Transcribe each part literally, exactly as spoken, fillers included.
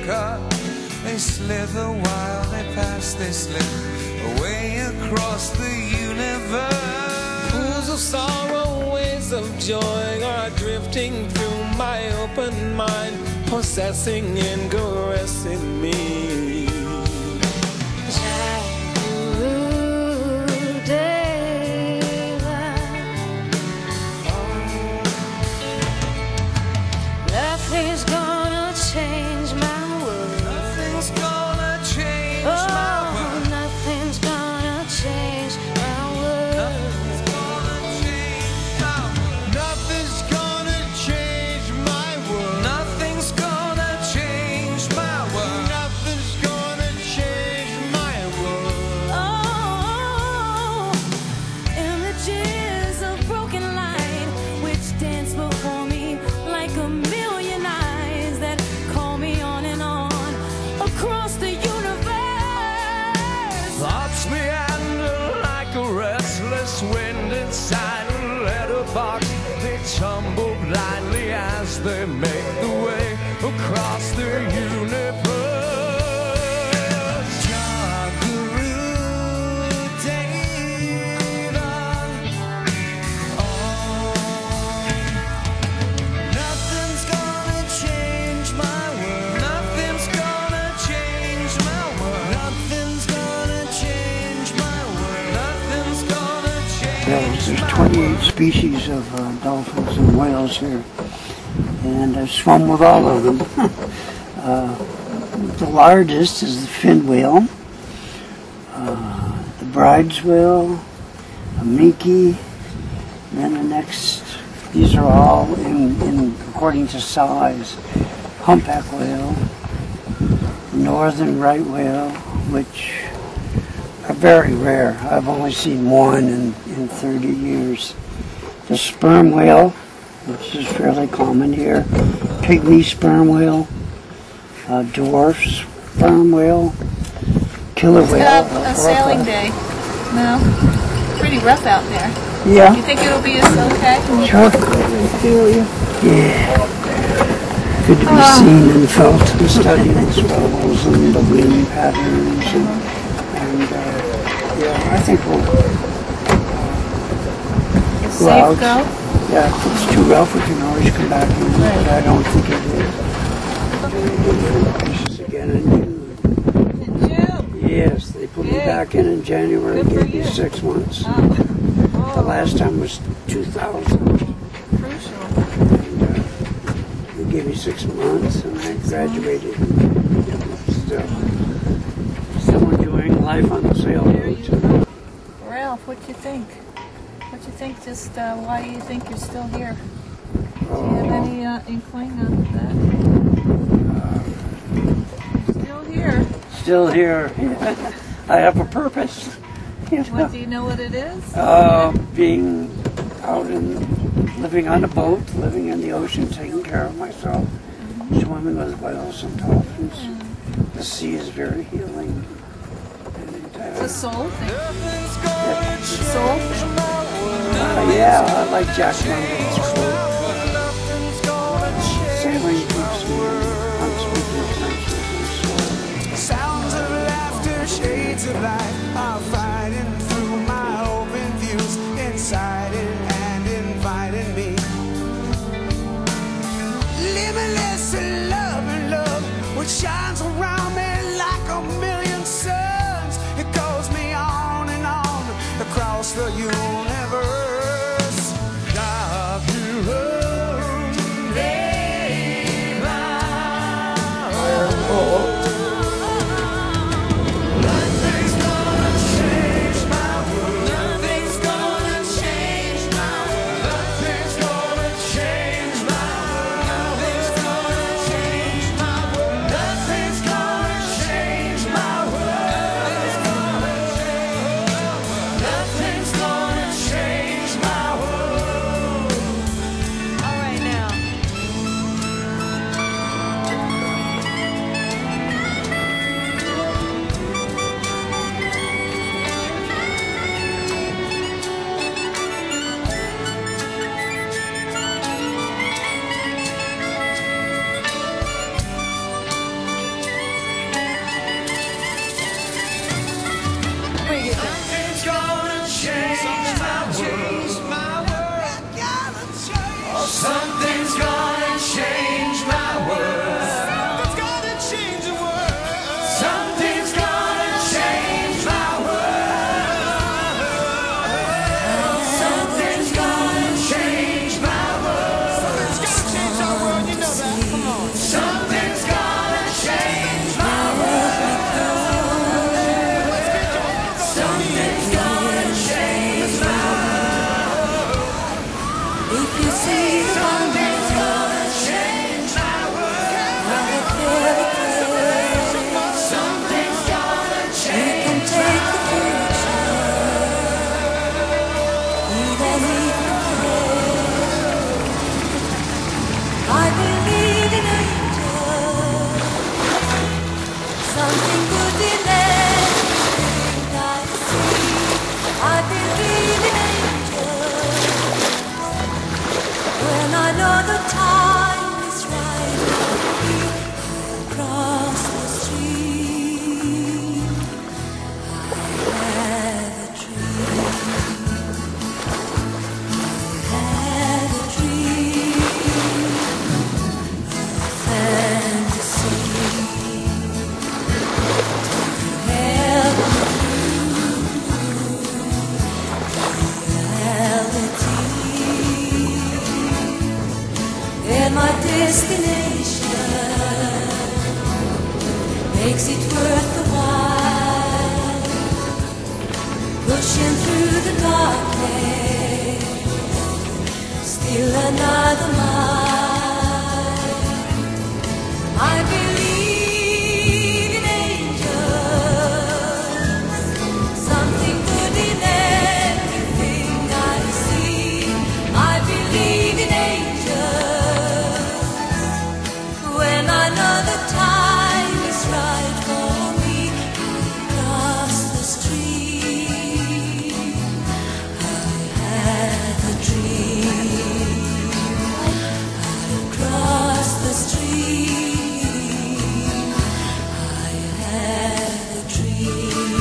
cut. They slither while they pass, they slip away across the universe. Pools of sorrow, waves of joy are drifting through my open mind, possessing and caressing me. Nothing's gonna change my world. Nothing's gonna change oh, my world. Nothing's gonna change my world. Nothing's gonna change my world. Nothing's gonna change my world. Nothing's gonna change my world. Oh, images of broken light which dance before me like a million eyes that call me on and on across the universe. Thoughts meander like a restless wind inside a letterbox. They tumble blindly as they make the way across the universe. Nothing's gonna change my world. Nothing's gonna change my world. Nothing's gonna change my world. Nothing's gonna change. There's, there's twenty-eight species of uh, dolphins and whales here, and I've swum with all of them. uh, the largest is the fin whale, uh, the bride's whale, a minke, and then the next. These are all in, in according to size. Humpback whale, the northern right whale, which are very rare. I've only seen one in, in thirty years. The sperm whale, which is fairly common here. Pygmy sperm whale, uh, dwarf sperm whale, killer whale. Have a, a sailing day. No, pretty rough out there. Yeah. You think it'll be okay? Sure. Feel you. Yeah. Good to be Uh, seen and felt and studying the swells and the wind patterns and, and uh, yeah, I think we'll uh, It's go safe out. go? Yeah, if it's too rough, we can always come back in, but I don't think it is. This is again in June. In June? Yes, they put me Yay. back in in January, Good for gave me you. six months. Oh. The last time was two thousand. Crucial. And, uh, they gave me six months, and I graduated. Still, still enjoying life on the sailboat. Ralph, what do you think? What do you think? Just uh, why do you think you're still here? Do you Oh, have any uh, inkling of that? Still here. still here. I have a purpose. You know? What do you know what it is? Uh, being out and living on a boat, living in the ocean, taking care of myself, mm-hmm. swimming with whales and dolphins. Mm. The sea is very healing. And, uh, It's a soul thing. yeah. Soul thing. Uh, yeah, I like Jack London's quote. Sailing keeps me on speaking terms with my soul. Sounds of laughter, shades of light are fighting through my open views, inciting and inviting me. Limitless in love and love, which shines around me like a million suns. It goes me on and on across the universe. Dark Nothing's gonna change. I believe in angels when I know the time is right for me to cross the street. I had a dream. I had a dream. A fantasy. Help me and my destination makes it worth the while, pushing through the darkness, still another mile. I believe in angels, something good in everything I see. I believe in angels when I know the time is right for me to cross the street. I had a dream. I'd cross the street. I had a dream.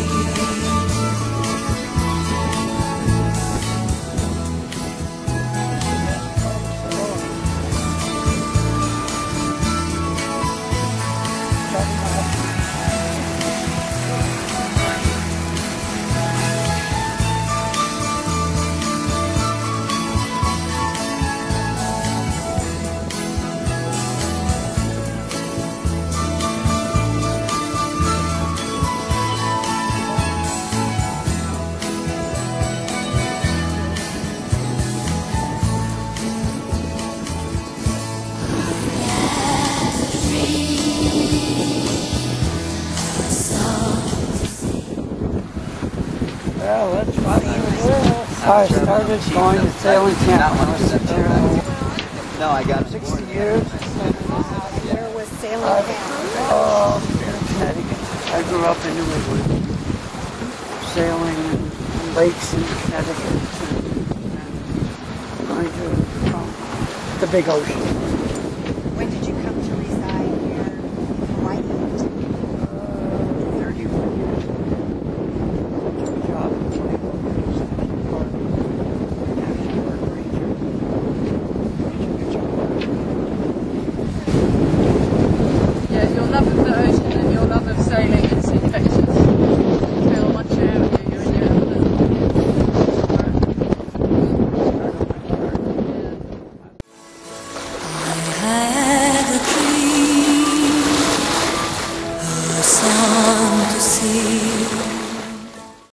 Well, that's what I I started going to sailing camp when I was six years old. No, I got sixty years. Where was sailing I, camp? oh, Connecticut. I grew up in New England, sailing in lakes in Connecticut, and going to um, the big ocean.